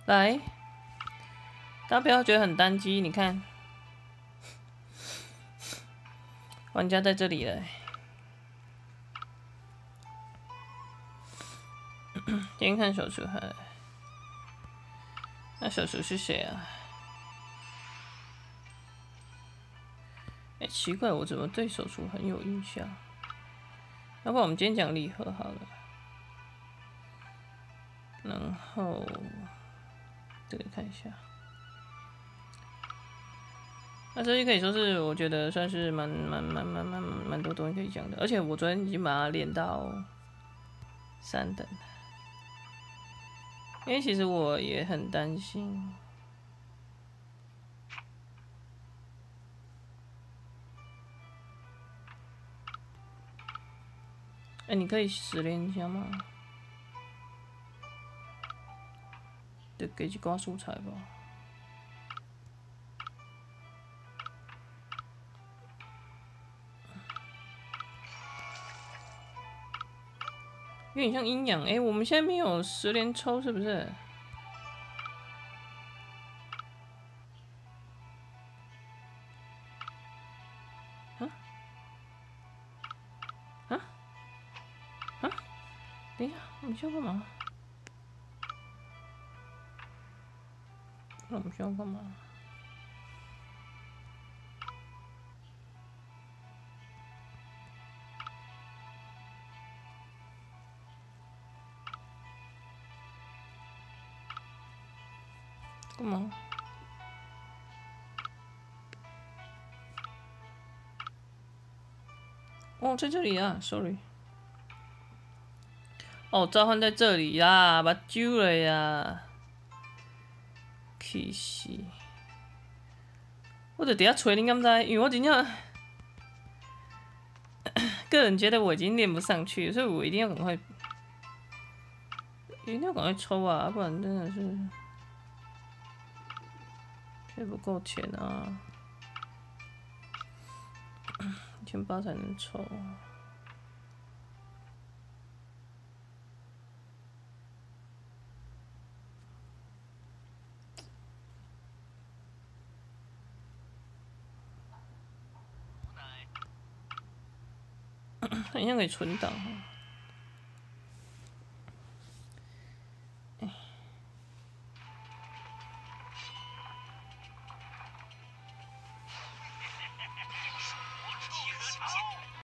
来，大家不要觉得很单机，你看，玩家在这里了。先看手厨，那手厨是谁啊？哎，奇怪，我怎么对手厨很有印象？要不然我们今天讲礼盒好了。然后这个看一下，那这些可以说是我觉得算是蛮多东西可以讲的，而且我昨天已经把它练到3等了，因为其实我也很担心。哎，你可以实练一下吗？得给几挂素材吧。有点像阴阳，哎，我们现在没有10连抽，是不是？啊啊啊！等一下，我们需要干嘛？那我们需要干嘛？干嘛？哦，在这里啊，sorry。哦，召唤在这里啦，把揪了呀！气死！我就底下锤，你敢知？因为我真正个人觉得我已经练不上去，所以我一定要赶快，抽啊，不然真的是缺不够钱啊，1800才能抽。很像可以存档。